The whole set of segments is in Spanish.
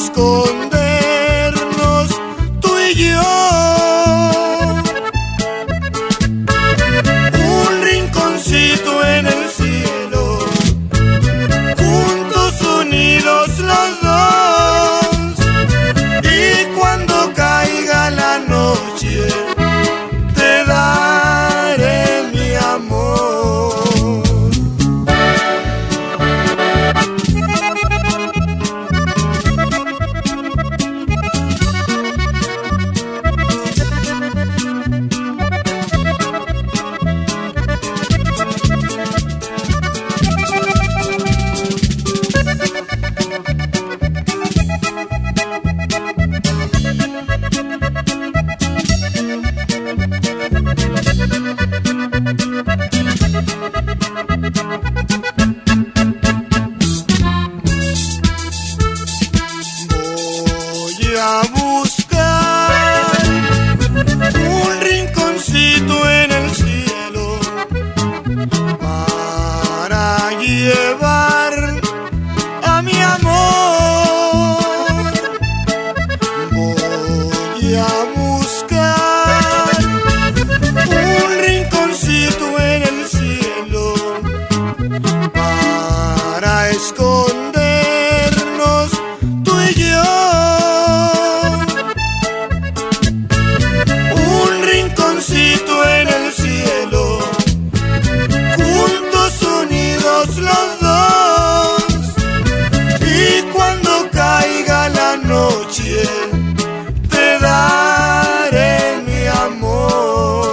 escondernos tú y yo. Un rinconcito en el cielo, juntos unidos los dos. Y cuando caiga la noche, te daré mi amor. Voy a buscar un rinconcito en el cielo para llevar a mi amor. Voy a buscar un rinconcito en el cielo para escondernos tú y yo. Un rinconcito en el cielo, juntos unidos los dos. Y cuando caiga la noche, te daré mi amor.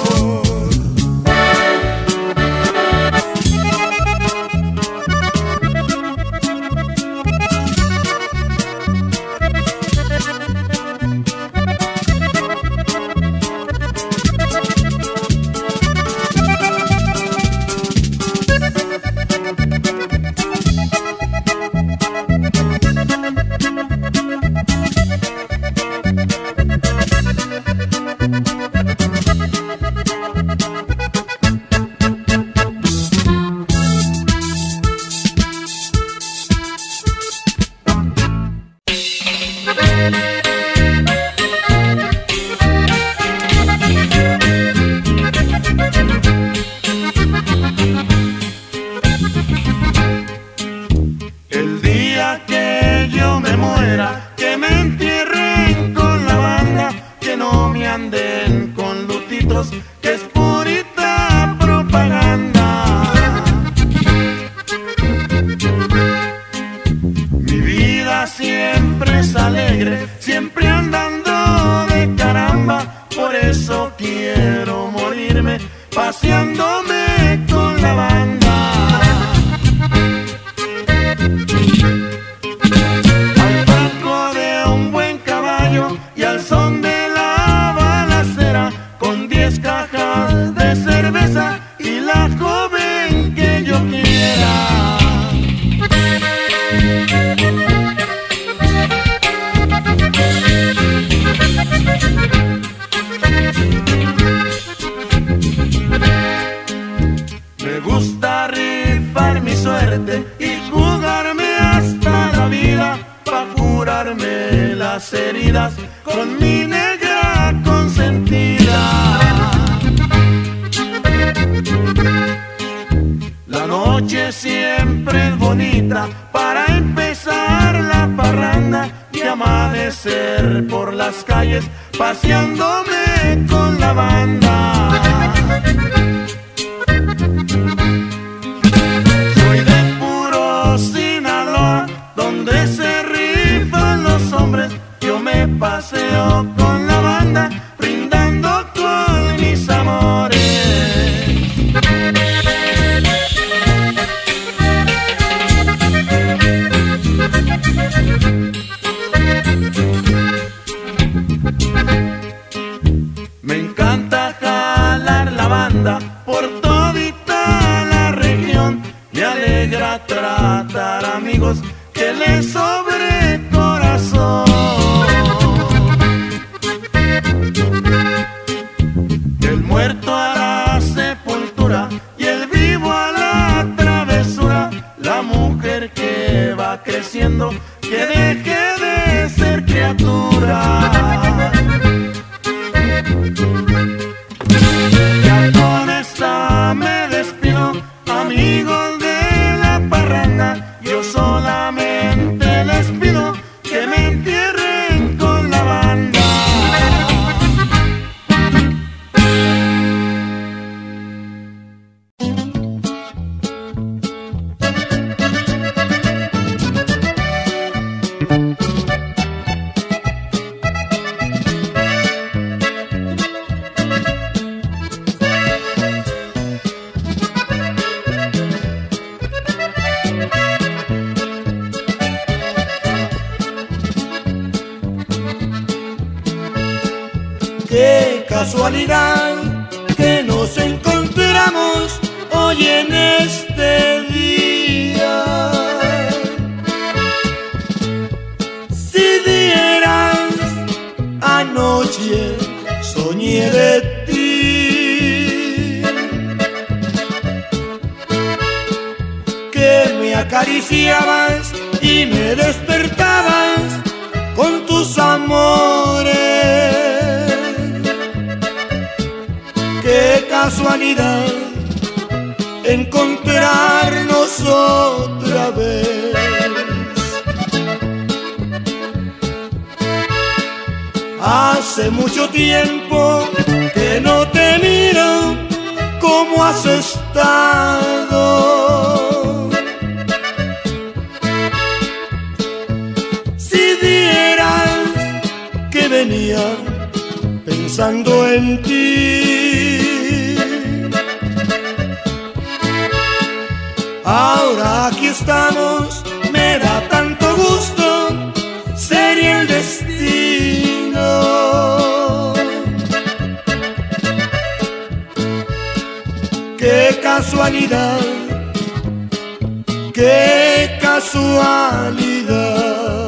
El día que yo me muera, que me entierren con la banda, que no me anden con lutitos, que es purita propaganda. Mi vida siempre es alegre, siempre andando de caramba, por eso quiero morirme paseándome con la banda. Al banco de un buen caballo y al son de la balacera, con 10 cajas de cerveza y la joven que yo quiera. Me gusta rifar mi suerte y jugarme hasta la vida, pa' curarme las heridas con mi negra consentida. La noche siempre es bonita para empezar la parranda y amanecer por las calles paseándome con la banda. Soy de puro Sinaloa, donde se rifan los hombres. Yo me paseo con la banda, brindando con mis amores. Me encanta jalar la banda por todita la región. Me alegra tratar amigos que les sobre corazón. El muerto a la sepultura y el vivo a la travesura. La mujer que va creciendo, que deje de ser llorar. Ya con esta me despido, amigos de la parranda. Yo solamente les pido que me entierren con la banda. Qué casualidad que nos encontramos hoy en este día. Si vieras, anoche soñé de ti, que me acariciabas y me despertabas con tus amores. Qué casualidad encontrarnos otra vez. Hace mucho tiempo que no te miro. ¿Cómo has estado? Si vieras que venía pensando en ti. Ahora aquí estamos, me da tanto gusto, sería el destino. Qué casualidad, qué casualidad.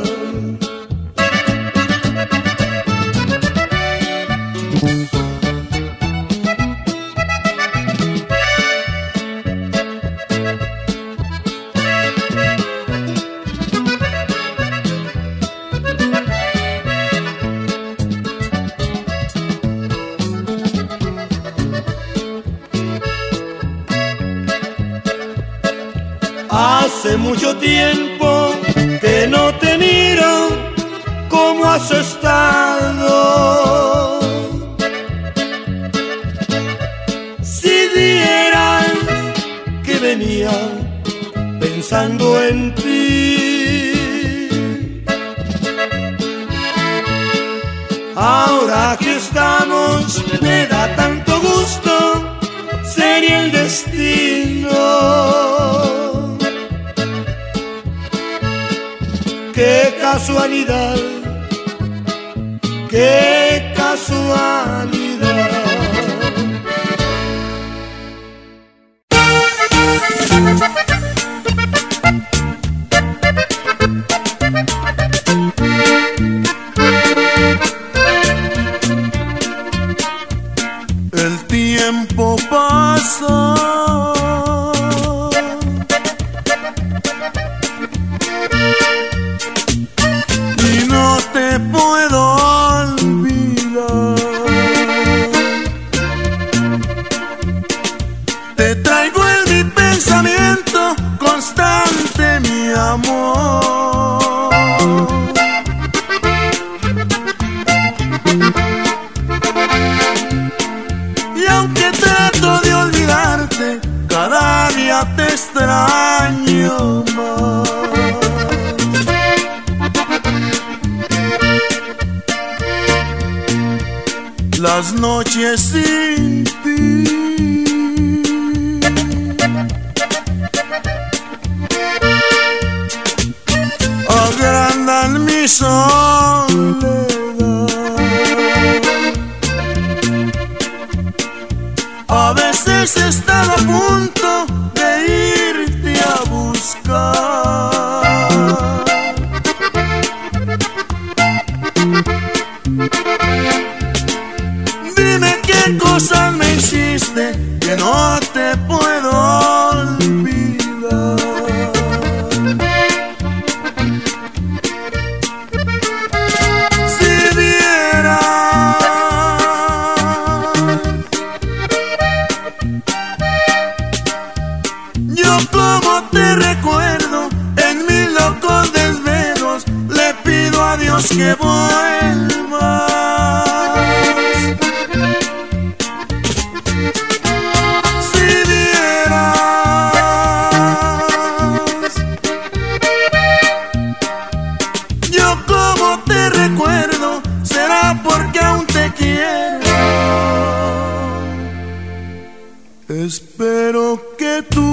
Hace mucho tiempo que no te miro. ¿Cómo has estado? Si vieras que venía pensando en ti. Ahora aquí estamos, me da tanto gusto, sería el destino. Qué casualidad, qué casualidad. El tiempo pasa y no te puedo olvidar. Te traigo en mi pensamiento constante, mi amor. Y aunque trato de olvidarte, cada día te extraño más. Las noches sin ti agrandan mi soledad. A veces he estado a punto de irte a buscar. Dime qué cosas me hiciste que no te puedo olvidar. Si que vuelvas. Si vieras yo como te recuerdo, será porque aún te quiero. Espero que tú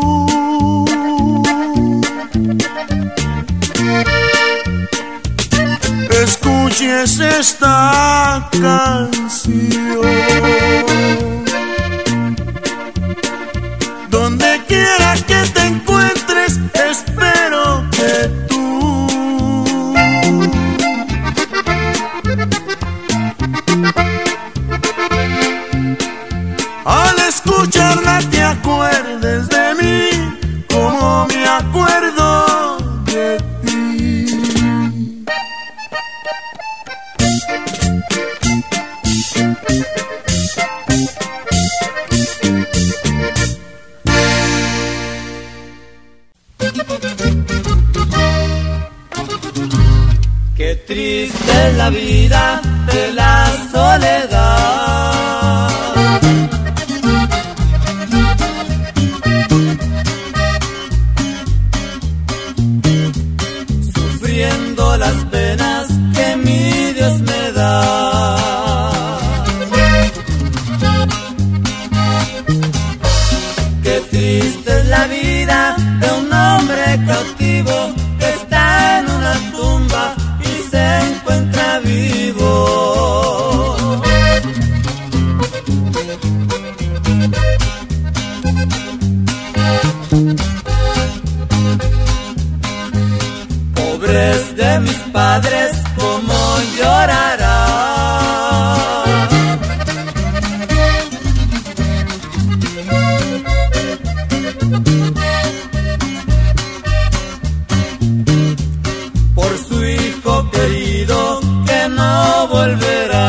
escuches esta canción. Donde quiera que te encuentres, espero que tú al escucharla te acuerdes de mí como me acuerdo de ti. Qué triste es la vida de la soledad, sufriendo las penas que mi Dios me da. Qué triste es la vida de un hombre cautivo que está en una tumba y se encuentra vivo. Pobres de mis padres, cómo llorarán. Por su hijo querido que no volverá.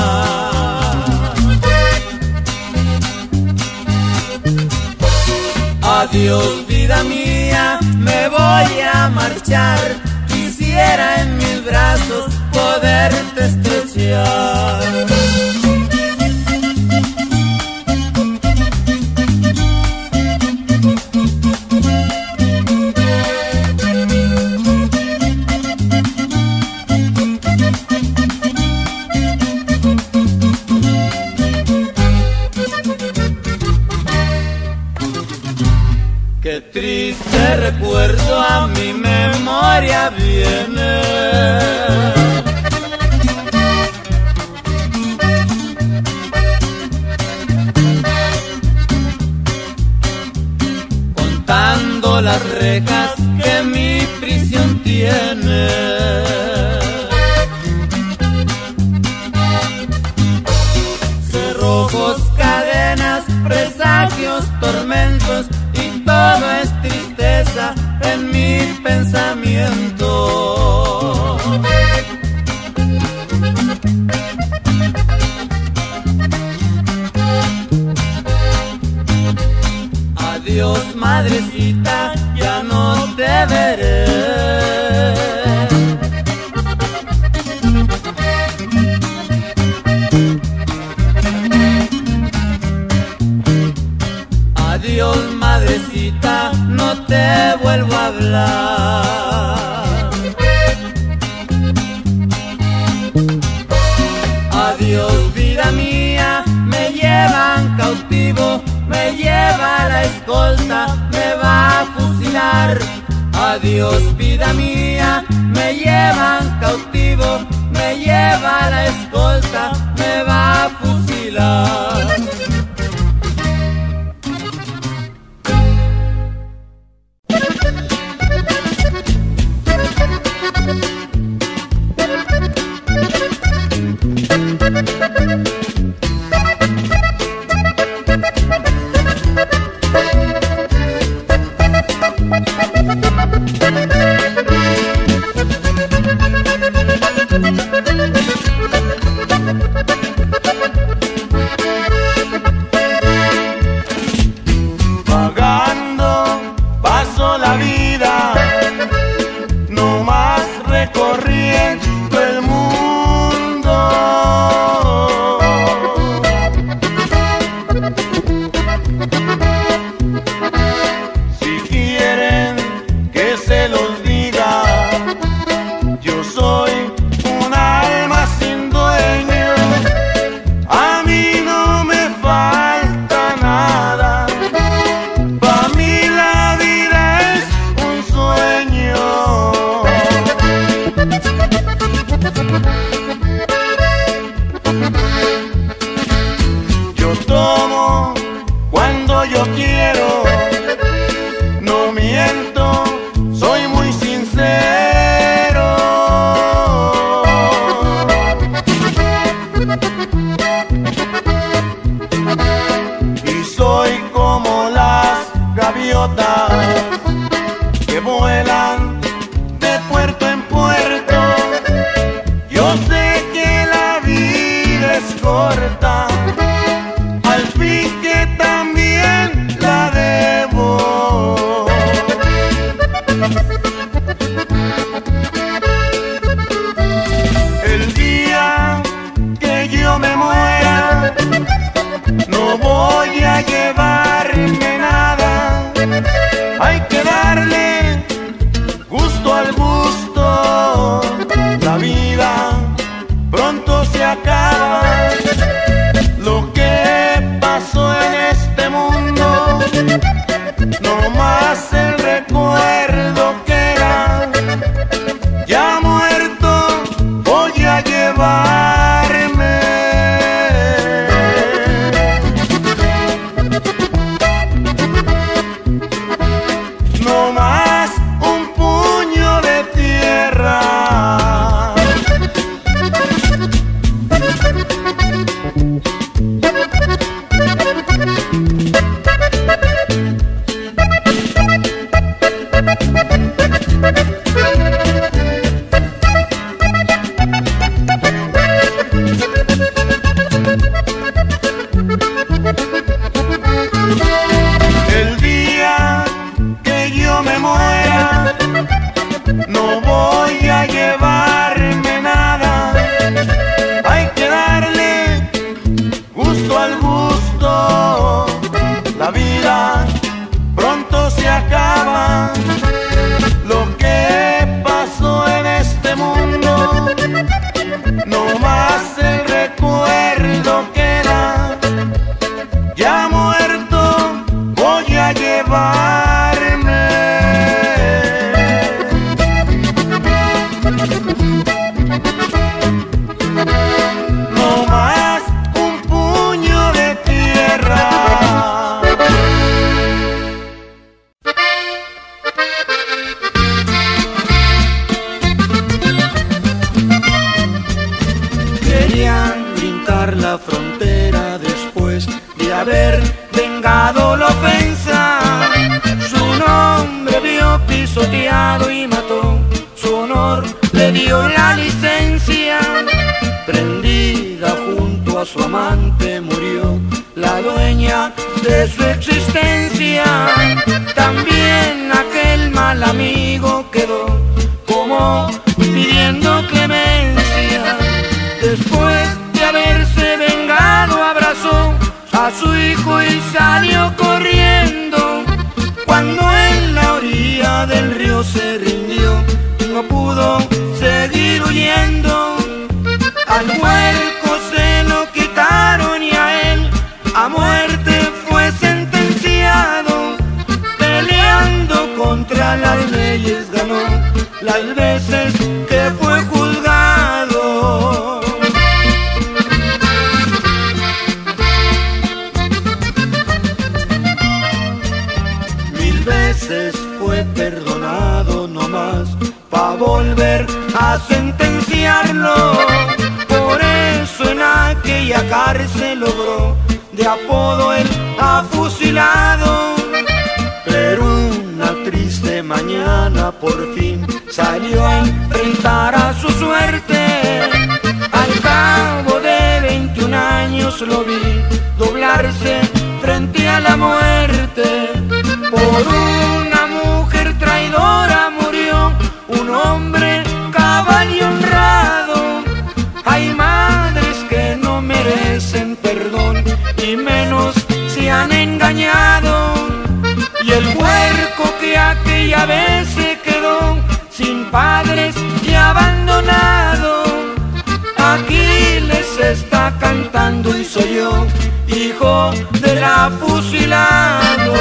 Adiós, vida mía, me voy a marchar. Quisiera en mis brazos poderte estrechar. Qué triste recuerdo a mi memoria viene. Contando las rejas que mi prisión tiene. Cerrojos, cadenas, presagios, tormentos, todo es tristeza en mi pensamiento. Adiós, madrecita, ya no te veré. Adiós, madrecita, no te vuelvo a hablar. Adiós, vida mía, me llevan cautivo, me lleva la escolta, me va a fusilar. Adiós, vida mía, me llevan cautivo, me lleva la escolta, me va a fusilar. frontera después de haber vengado la ofensa. Su nombre vio pisoteado y mató, su honor le dio la licencia. Prendida junto a su amante murió la dueña de su existencia. También aquel mal amigo quedó como pidiendo clemencia. Después de haberse vengado abrazó a su hijo y salió corriendo. Cuando en la orilla del río se rindió, no pudo seguir huyendo. Al huerco se lo quitaron y a él a muerte fue sentenciado. Peleando contra las leyes ganó las veces que fue juzgado. Mil veces fue perdonado nomás pa' volver a sentenciarlo. Por eso en aquella cárcel logró de apodo el afusilado. Pero una triste mañana por fin salió a enfrentar a su suerte. Al cabo de 21 años lo vi doblarse frente a la muerte. Por una mujer traidora murió un hombre cabal y honrado. Hay madres que no merecen perdón y menos se han engañado. Y el huerco que aquella vez se quedó sin padres y abandonado, aquí les está cantando y soy yo, hijo del afusilado.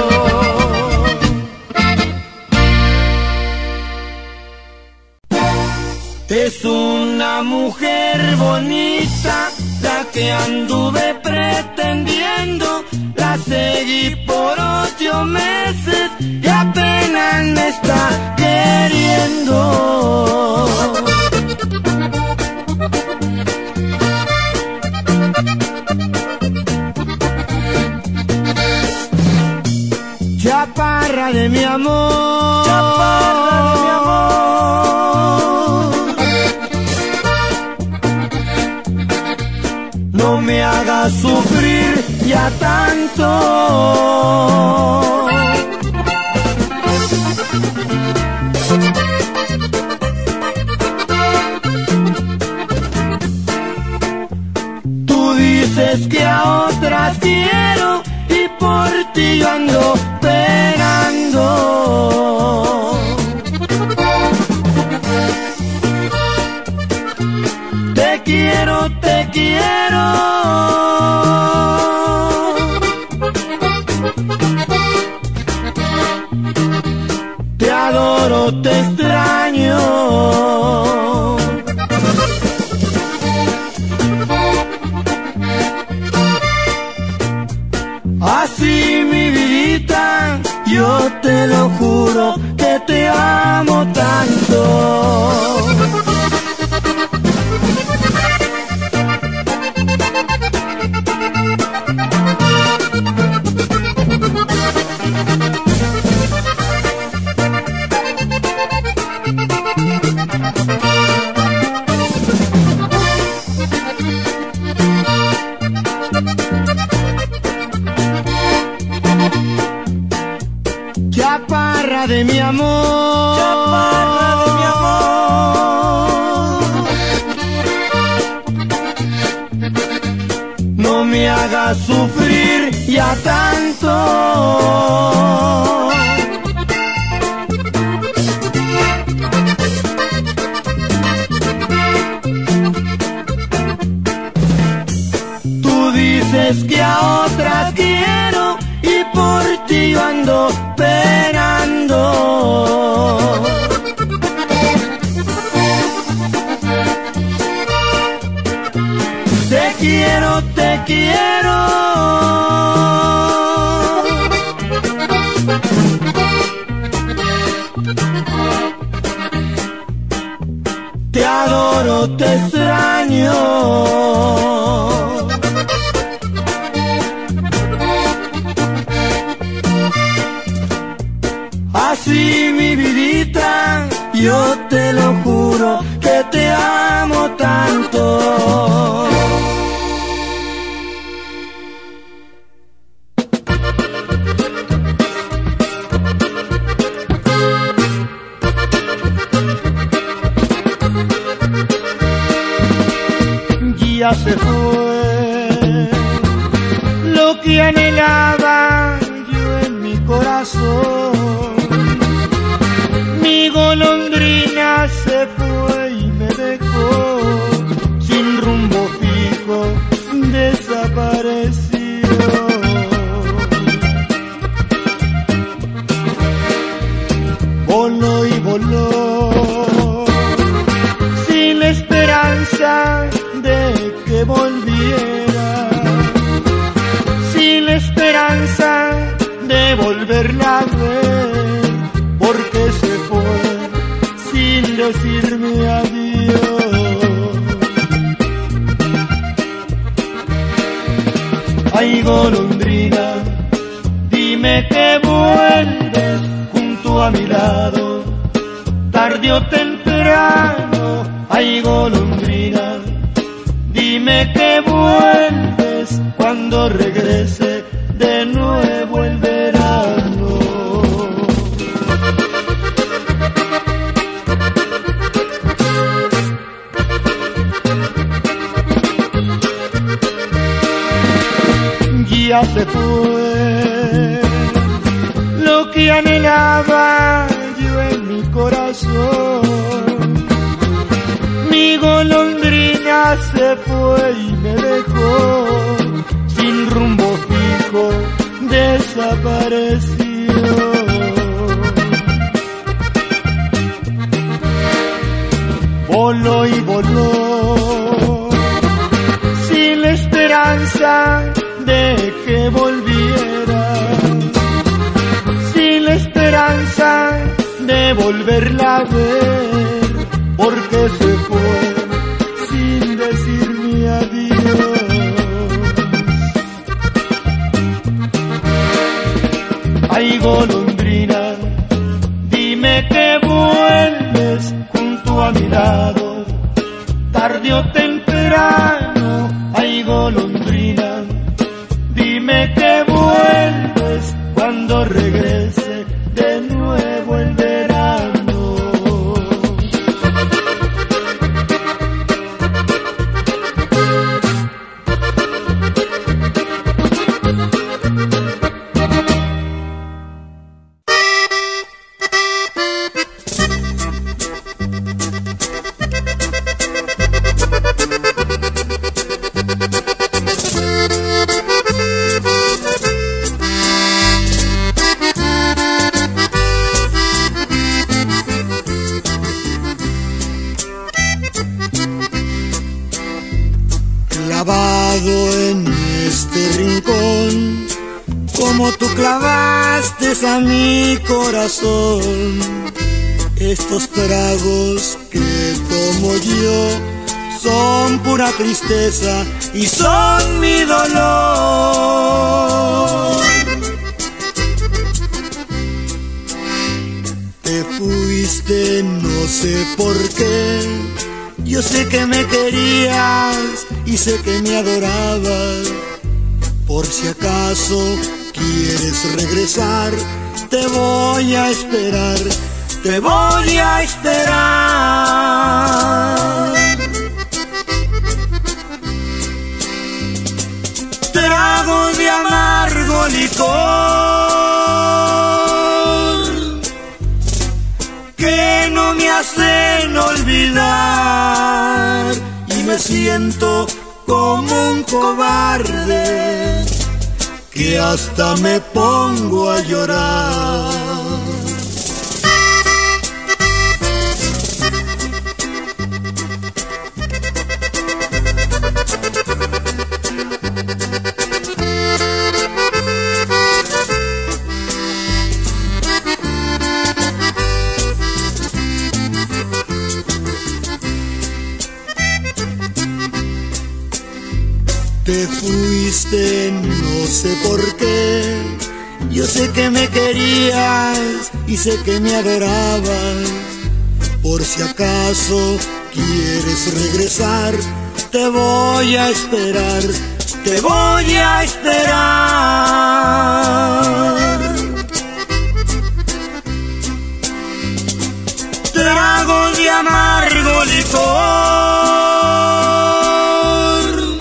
Es una mujer bonita la que anduve pretendiendo, la seguí por 8 meses y apenas me está queriendo. Chaparra de mi amor, chaparra de mi amor, no me hagas sufrir ya tanto. Tú dices que a otras quiero y por ti yo ando esperando. Te quiero, te quiero. Te adoro, te extraño. Así mi vidita, yo te lo juro que te amo tanto. Chaparra de mi amor, chaparra de mi amor, no me hagas sufrir ya tanto. Tú dices que a otras quiero y por ti yo ando esperando. Te quiero, te quiero. Te adoro, te extraño. Así mi vidita, yo te lo juro que te amo tanto. Ya se fue lo que anhelaba yo en mi corazón. Mi golondrina se fue y me dejó sin rumbo fijo, desapareció. Voló y voló sin la esperanza de que volviera, sin la esperanza de volverla a ver, porque se fue sin decirme adiós. Ay, golondrina, dime que vuelves junto a mi lado, tarde o temprano. Ay, golondrina, dime que vuelves cuando regrese de nuevo el verano. Ya se fue lo que anhelaba yo en mi corazón. Mi golondrina se fue y me dejó sin rumbo fijo, desapareció. Voló y voló sin la esperanza de que volviera, sin la esperanza de volverla a ver, porque se fue sin decirme adiós. Ay, golondrina, dime que vuelves junto a mi lado, tarde o temprano. Ay, golondrina, dime que vuelves cuando regrese de nuevo el verano. En este rincón, como tú clavaste a mi corazón, estos tragos que tomo yo son pura tristeza y son mi dolor. Te fuiste, no sé por qué. Yo sé que me querías y sé que me adorabas. Por si acaso quieres regresar, te voy a esperar, te voy a esperar. Trago de amargo licor que no me hacen olvidar, y me siento como un cobarde que hasta me pongo a llorar. Te fuiste, no sé por qué. Yo sé que me querías y sé que me adorabas. Por si acaso quieres regresar, te voy a esperar, te voy a esperar. Tragos de amargo licor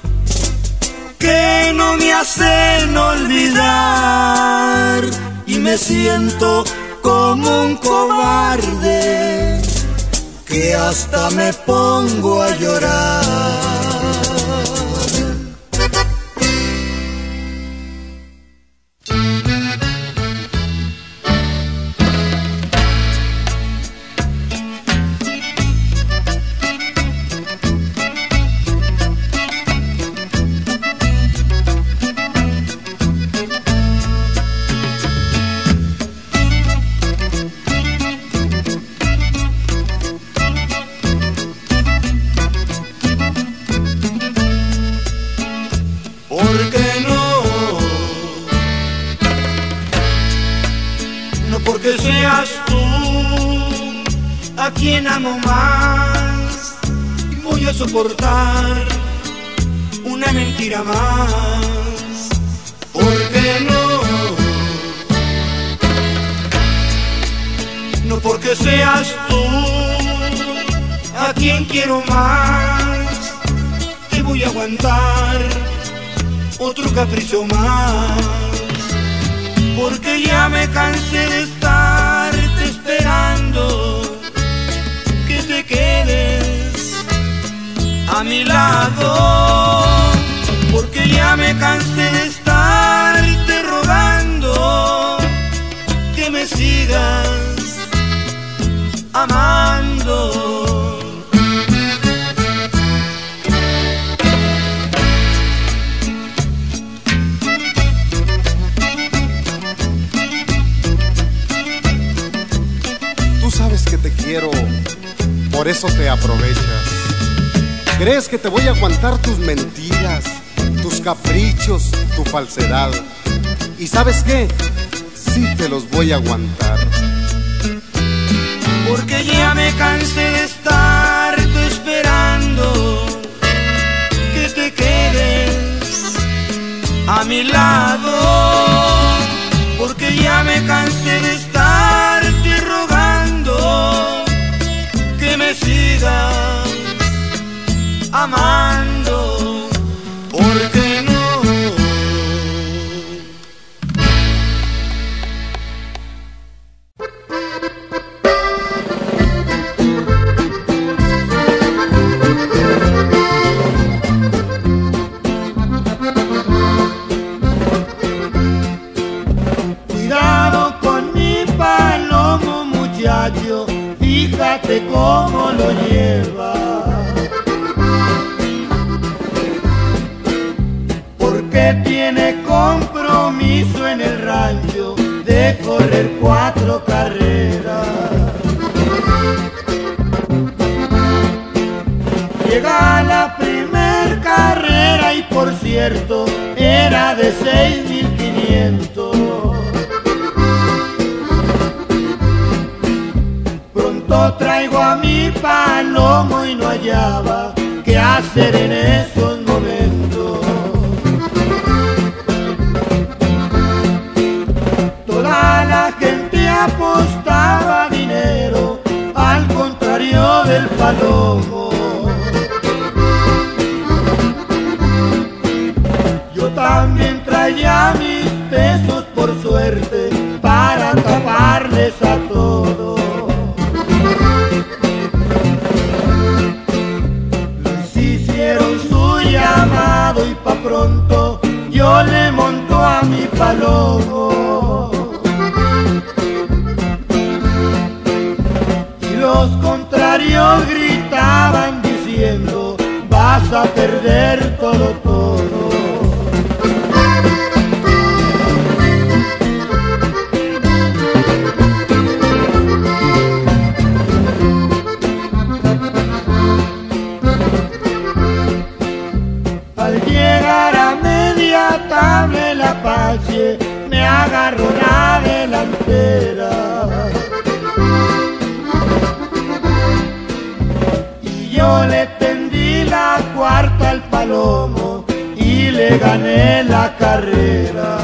que no me hacen olvidar, y me siento como un cobarde que hasta me pongo a llorar. Porque seas tú a quien amo más, voy a soportar una mentira más. ¿Por qué no? No porque seas tú a quien quiero más, te voy a aguantar otro capricho más. Porque ya me cansé de estarte esperando que te quedes a mi lado. Porque ya me cansé de estarte rogando que me sigas amando. Que te quiero, por eso te aprovechas. Crees que te voy a aguantar tus mentiras, tus caprichos, tu falsedad. ¿Y sabes qué? Sí te los voy a aguantar. Porque ya me cansé de estarte esperando que te quedes a mi lado. Porque ya me cansé de estarte rogando que me sigas amando. ¿Por qué no? Cuidado con mi palomo, muchacho, fíjate cómo lo lleva. Porque tiene compromiso en el rancho de correr 4 carreras. Llega la primer carrera y por cierto era de 6,500. Pronto traigo a mi palomo y no hallaba qué hacer en esos momentos. Toda la gente apostaba dinero al contrario del palomo. Yo también traía mis pesos por suerte para taparles a todos. Les hicieron su llamado y pa' pronto yo le monto a mi palomo. Y los contrarios gritaban diciendo: vas a perder todo, todo. Al llegar a media tabla el Apache me agarró yo le tendí la cuarta al palomo y le gané la carrera.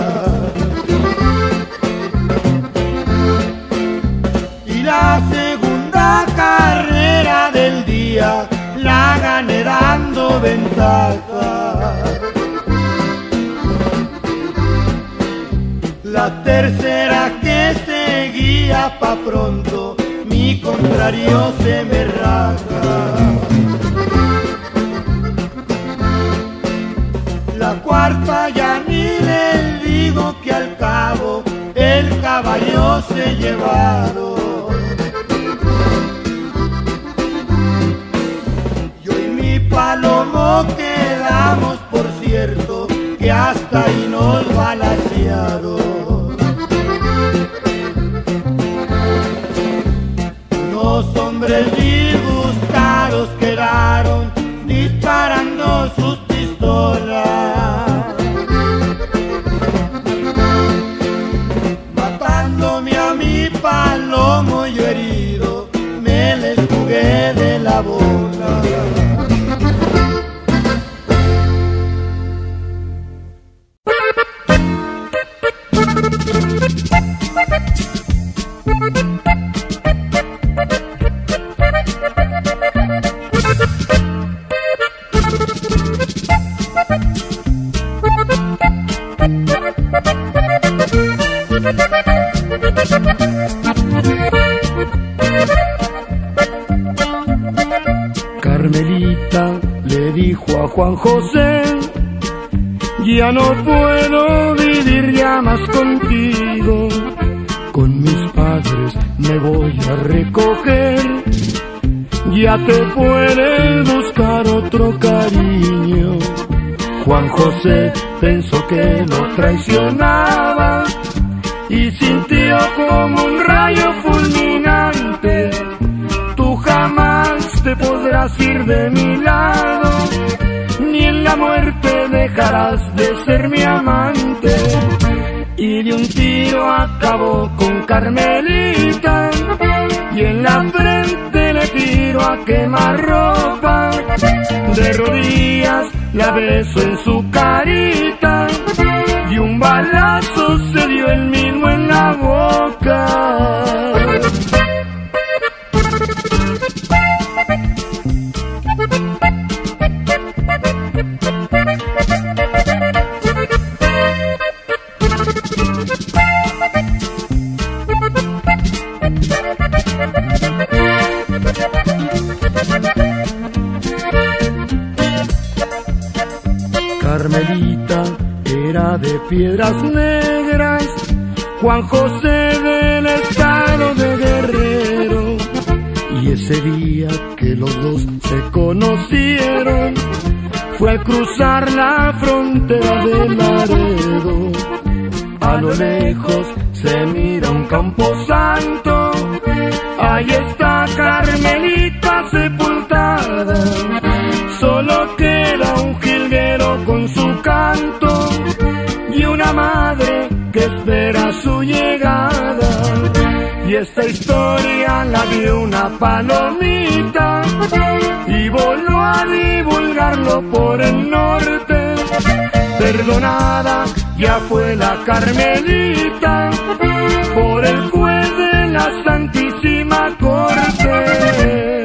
Y la segunda carrera del día la gané dando ventaja. La tercera que seguía pa' pronto, mi contrario se me raja. La cuarta ya ni le digo que al cabo el caballo se llevaron. Yo y mi palomo quedamos, por cierto, que hasta ahí nos balancearon. Los hombres disgustados quedaron disparando sus pistolas, matándome a mi palomo, yo herido me les jugué de la bola. Carmelita le dijo a Juan José: ya no puedo vivir ya más contigo, con mis padres me voy a recoger, ya te puedes buscar otro cariño. Juan José pensó que lo traicionaba y sintió como un rayo fulminante: tú jamás te podrás ir de mi lado, ni en la muerte dejarás de ser mi amante. Y de un tiro acabó con Carmelita, y en la frente le tiro a quemarropa. De rodillas la beso en su carita, y un balazo se dio él mismo en la boca. Carmelita era de Piedras Negras, Juan José del estado de Guerrero, y ese día que los dos se conocieron fue al cruzar la frontera de Laredo. A lo lejos se mira un camposanto, ahí está Carmelita sepultada, solo queda un jilguero con su canto y una madre que espera su llegada. Y esta historia la vio una palomita y volvió a divulgarlo por el norte. Perdonada ya fue la Carmelita por el juez de la Santísima Corte.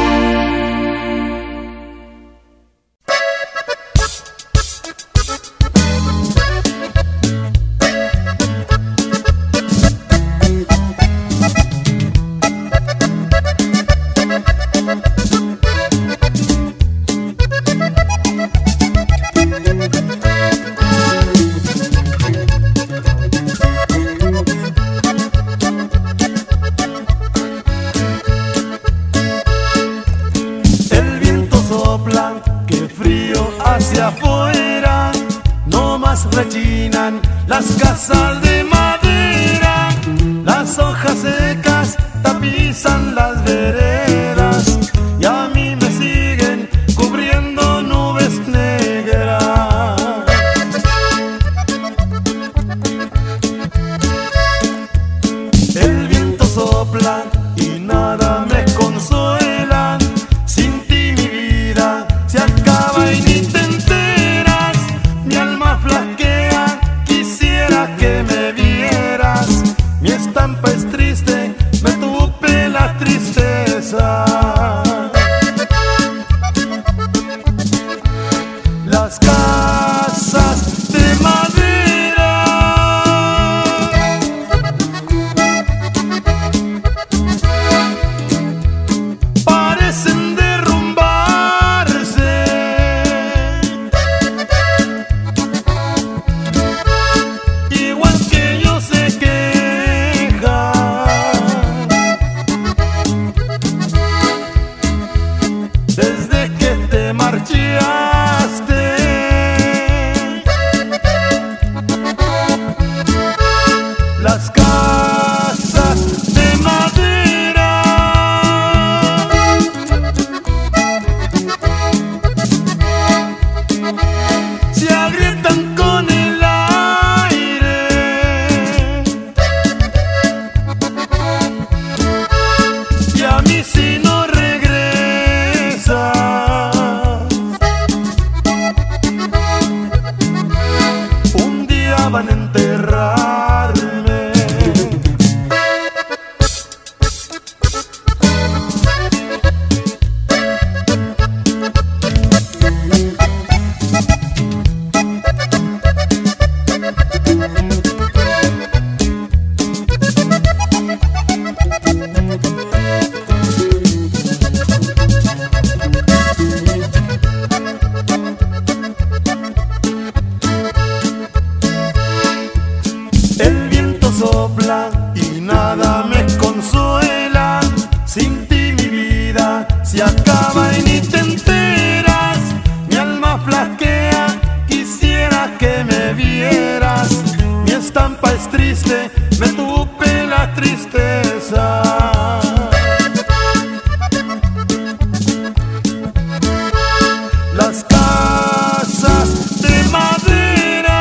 Afuera, no más rechinan las casas de madera, las hojas secas tapizan las veredas y a mí me siguen cubriendo nubes negras. El viento sopla y nada me consuela, sin ti marchaste. Las casas de madera se agrietan con el aire y a mí si no regresas un día van a enterrarme. El viento sopla y nada me consuela. Sin ti mi vida se acaba y ni te enteras. Mi alma flaquea, quisiera que me vieras. Mi estampa es triste, me tupe la tristeza. Las casas de madera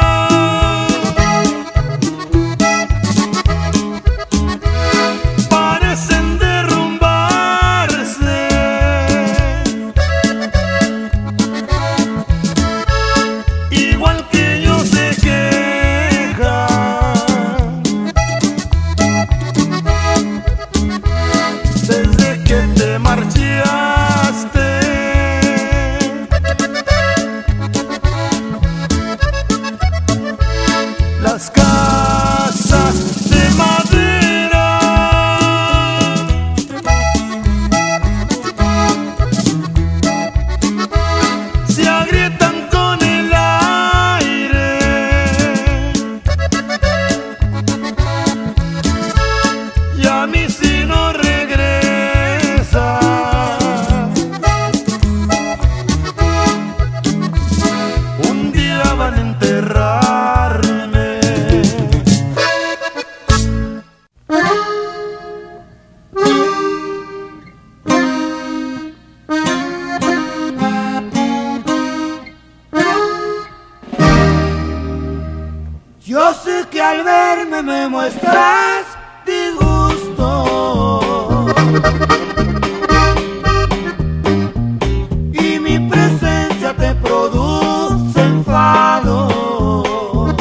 parecen derrumbarse. Igual que yo se queja. Desde que te marchaste. Las casas de madera se agrietan con el aire y a mí si no regresas un día van a enterrarme. Yo sé que al verme me muestras disgusto y mi presencia te produce enfado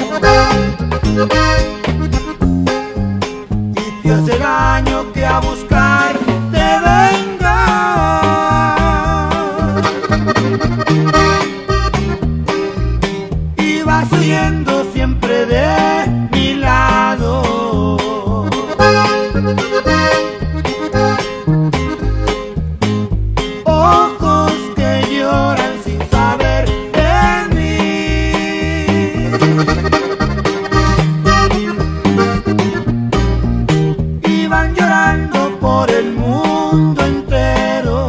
y te hace daño que a buscar te venga. Y vas huyendo siempre de mi lado. Ojos que lloran sin saber de mí y van llorando por el mundo entero.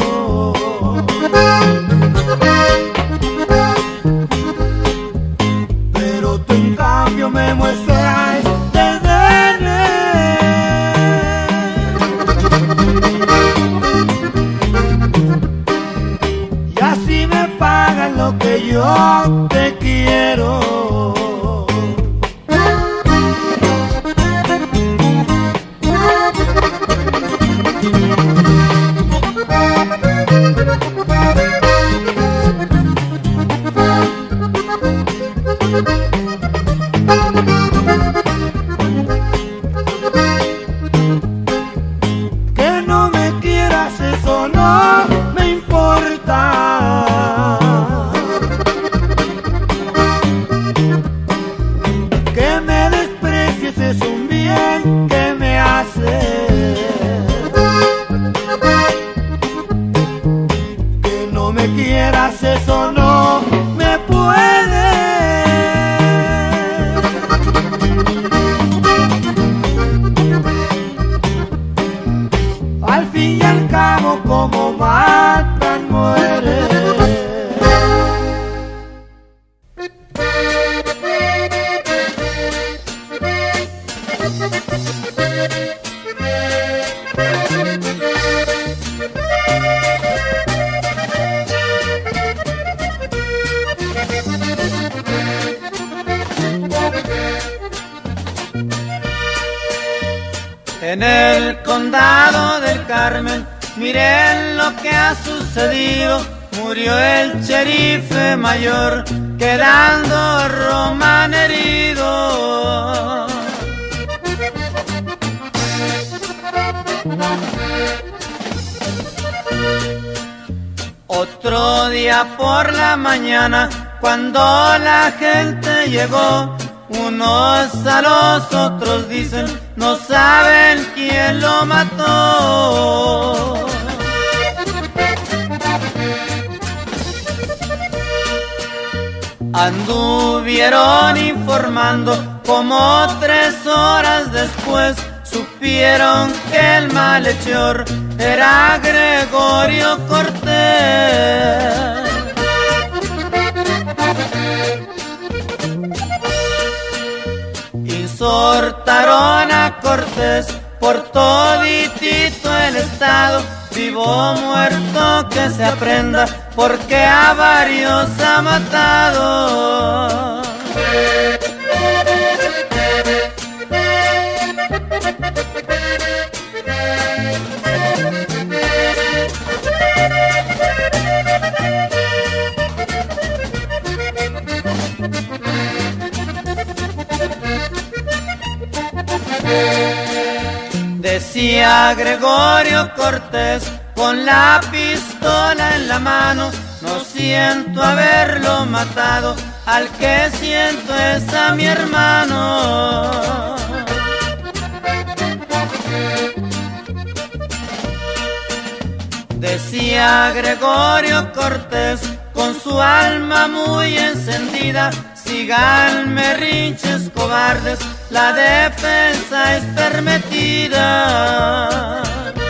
Pero tú en cambio me muestras desdén y así me pagan lo que yo te quiero. Que no me quieras, eso no me importa. Que me desprecies es un bien que me hace. Que no me quieras, eso no me puede. Al fin y al cabo, como matan, mueren. En el condado del Carmen, miren lo que ha sucedido. Murió el sherife mayor, quedando Román herido. Otro día por la mañana, cuando la gente llegó, unos a los otros dicen, no saben quién lo mató. Anduvieron informando, como 3 horas después supieron que el malhechor era Gregorio Cortés. Insortaron a Cortés por toditito el estado, vivo o muerto que se aprenda, porque a varios ha matado. Decía Gregorio Cortés con la pistola en la mano, no siento haberlo matado, al que siento es a mi hermano. Decía Gregorio Cortés con su alma muy encendida, sigan berrinches cobardes, la defensa es permitida.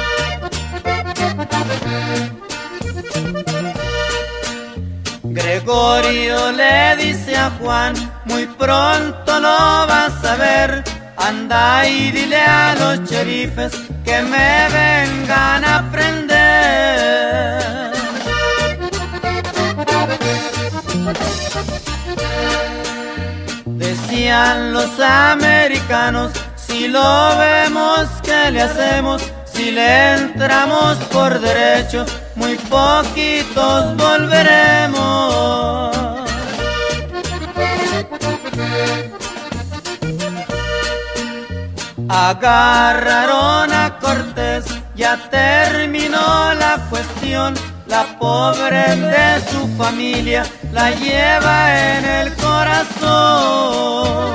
Gregorio le dice a Juan, muy pronto lo vas a ver, anda y dile a los cherifes que me vengan a prender. Decían los americanos, si lo vemos, ¿qué le hacemos? Si le entramos por derecho, muy poquitos volveremos. Agarraron a Cortés, ya terminó la cuestión. La pobre de su familia la lleva en el corazón.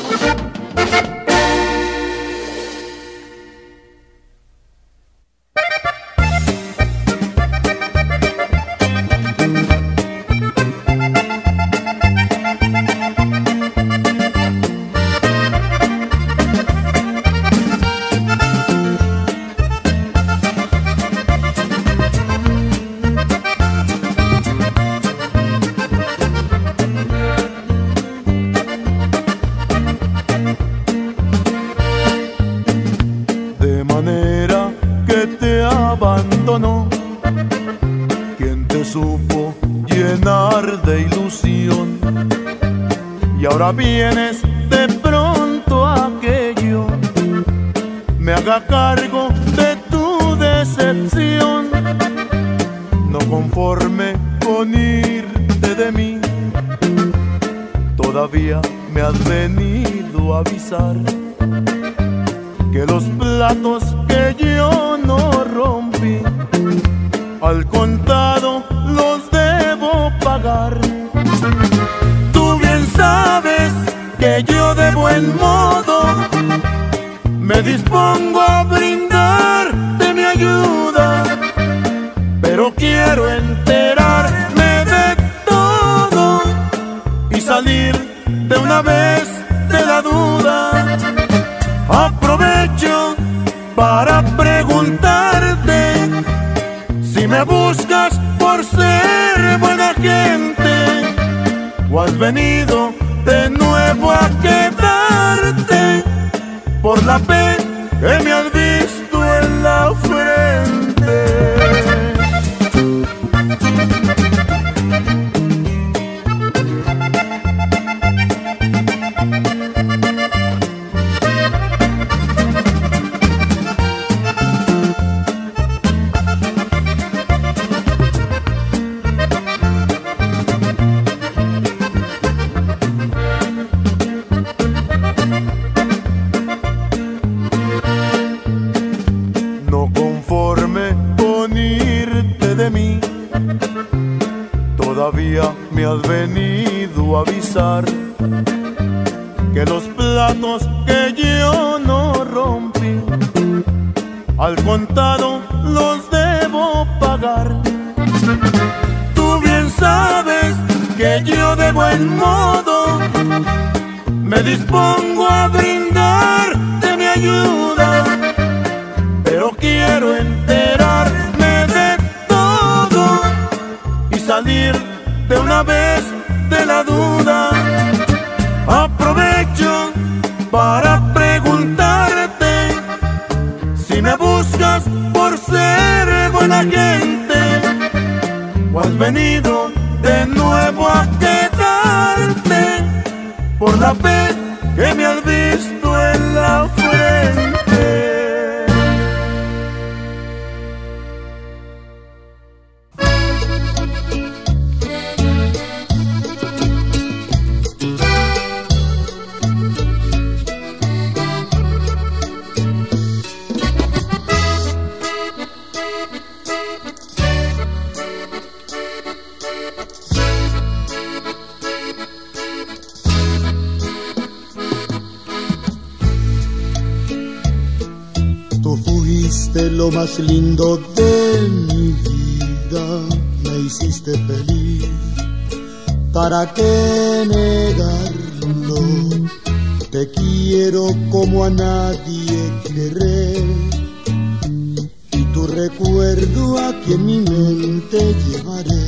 Quien te supo llenar de ilusión y ahora vienes de pronto a que yo me haga cargo de tu decepción. No conforme con irte de mí, todavía me has venido a avisar que los platos que yo no rompí, al contado los debo pagar. Tú bien sabes que yo de buen modo me dispongo a brindarte mi ayuda, pero quiero enterarme de todo y salir de una vez de la duda. Aprovecho para preguntarte si me buscas por ser buena gente o has venido de nuevo a quedarte por la fe que me has visto en la frente. todavía me has venido a avisar que los platos que yo no rompí, al contado los debo pagar. Tú bien sabes que yo de buen modo me dispongo a brindarte mi ayuda, pero quiero enterarme de todo y salir de una vez de la duda. Aprovecho para preguntarte si me buscas por ser buena gente o has venido de nuevo a quedarte por la fe que me has visto en la frente. Lo más lindo de mi vida, me hiciste feliz, ¿para qué negarlo? Te quiero como a nadie querré, y tu recuerdo aquí en mi mente llevaré.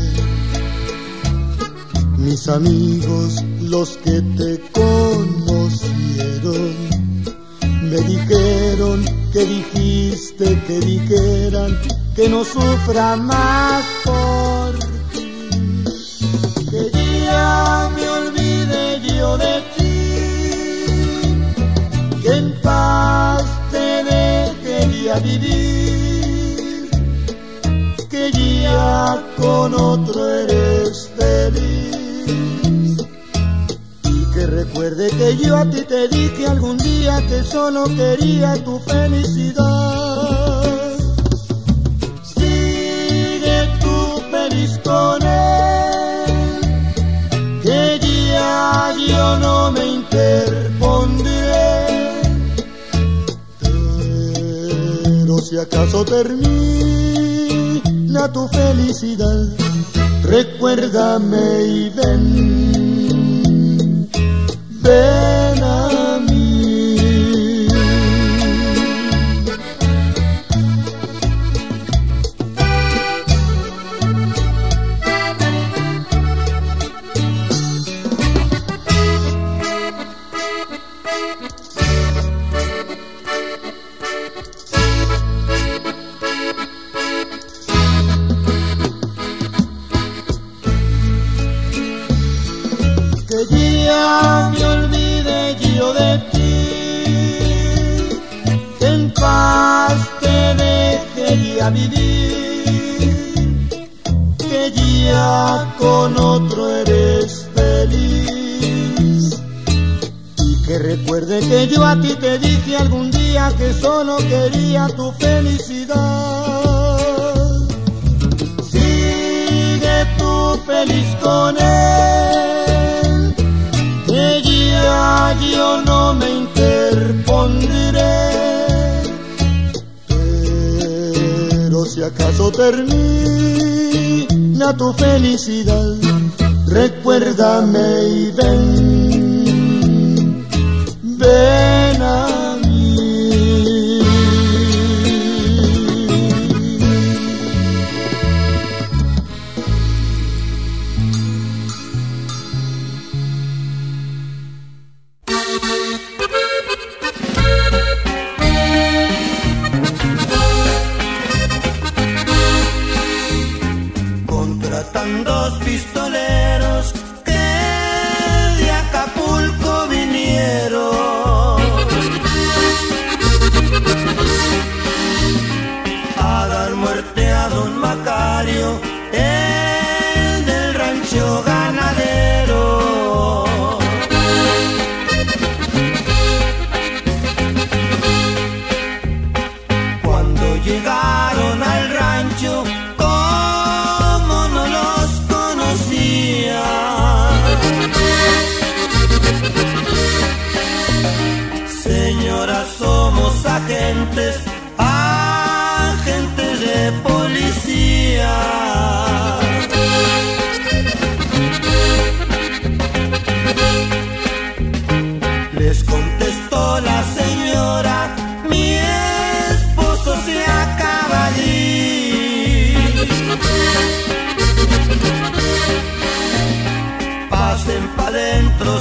Mis amigos, los que te conocieron, me dijeron que dijiste que dijeran que no sufra más por ti, que ya me olvide yo de ti, que en paz te dejaría vivir, que ya con otro eres feliz. Que recuerde que yo a ti te dije algún día que solo quería tu felicidad. Sigue tú feliz con él, que ya yo no me interpondré. Pero si acaso termina tu felicidad, recuérdame y ven. Ven a mí. Que ya me olvide yo de ti, que en paz te dejaría vivir, que ya con otro eres feliz, y que recuerde que yo a ti te dije algún día que solo quería tu felicidad. Sigue tú feliz con él, que ya yo no me interpondré. Pero si acaso termina tu felicidad, recuérdame y ven, ven a mí. Contratan dos pistoleros que de Acapulco vinieron a dar muerte a don Macario, el del rancho ganadero. Cuando llegaron al rancho, como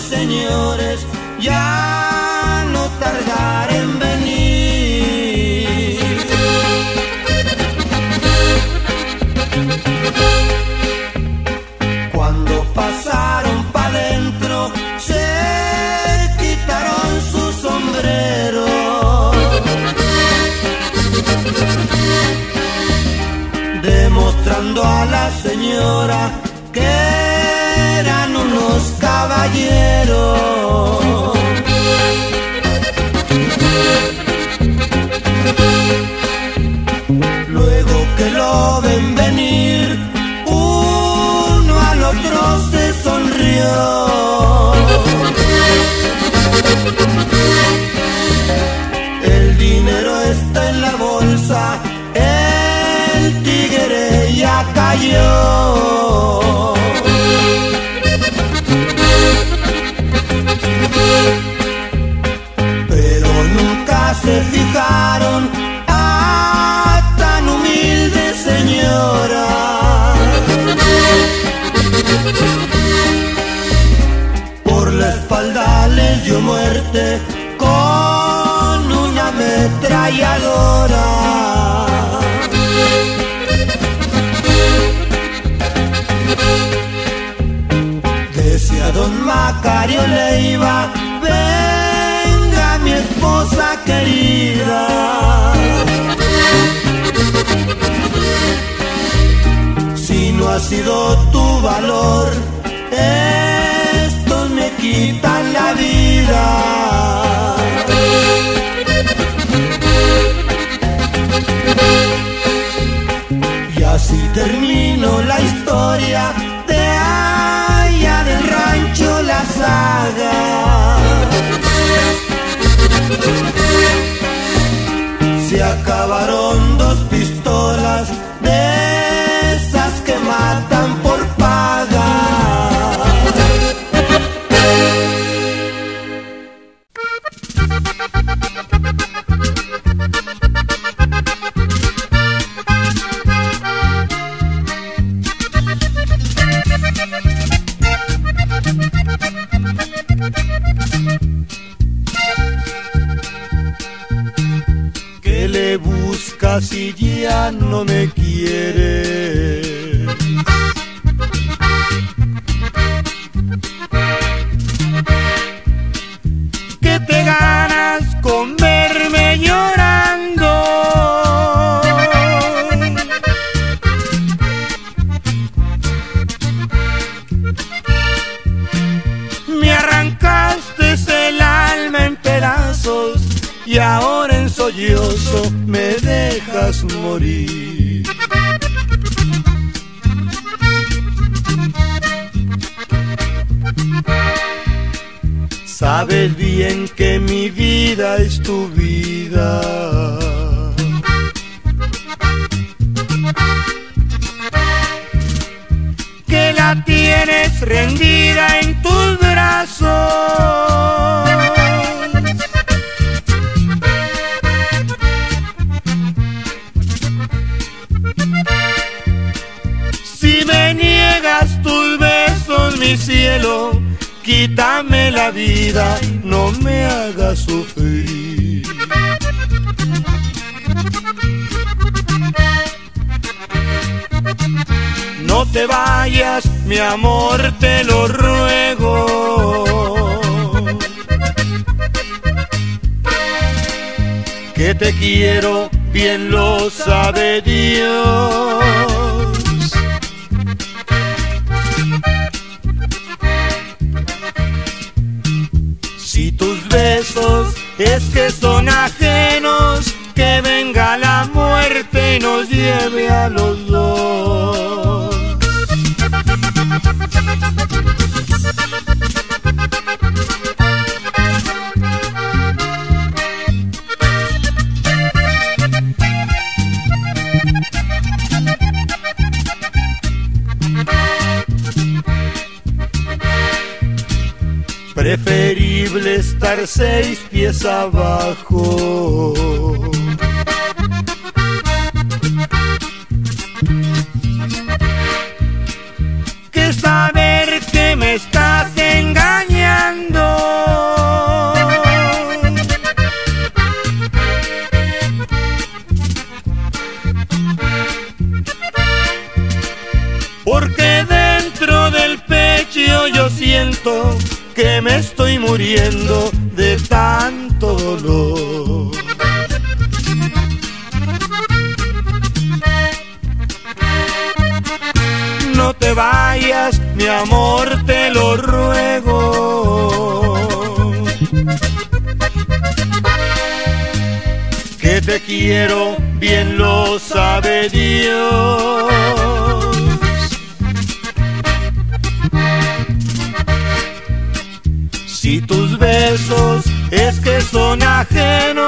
señores, ya no tardará en venir. Cuando pasaron pa' dentro, se quitaron su sombrero. Demostrando a la señora que eran unos caballeros. Luego que lo ven venir, uno al otro se sonrió. El dinero está en la bolsa, el tigre ya cayó. Pero nunca se fijaron a tan humilde señora. Por la espalda les dio muerte con una ametralladora. Decía don Macario Leiva, venga mi esposa querida. Si no ha sido tu valor, estos me quitan la vida. Y así terminó la historia de allá del rancho La Saga. Se acabaron dos pistolas de esas que matan por paga. ¿Qué le buscas si ya no me quiere? ¿Qué te ganas con verme llorando? Me arrancaste el alma en pedazos y ahora en sollozo me dejas morir. Sabes bien que mi vida es tu vida. Que la tienes rendida en tus brazos. Si me niegas tus besos, mi cielo, quítame la vida, no me hagas sufrir. No te vayas, mi amor, te lo ruego. Que te quiero, bien lo sabe Dios. Si tus besos es que son ajenos, que venga la muerte y nos lleve a los dos. Preferible estar 6 pies abajo. Que saber que me estás engañando. del pecho yo siento que me estoy muriendo de tanto dolor. No te vayas, mi amor, te lo ruego, que te quiero, bien lo sabe Dios. Si tus besos es que son ajenos,